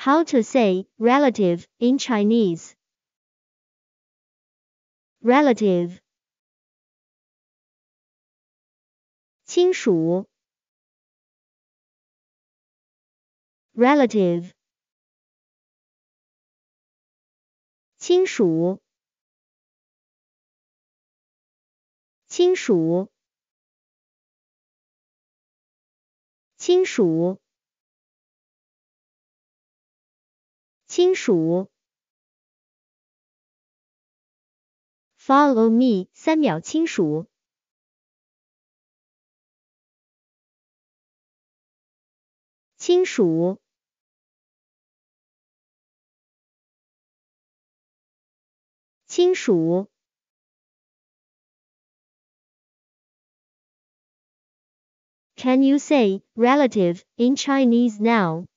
How to say relative in Chinese? Relative. 亲属 relative. 亲属亲属亲属亲属 Follow me 3秒亲属亲属亲属 Can you say relative in Chinese now?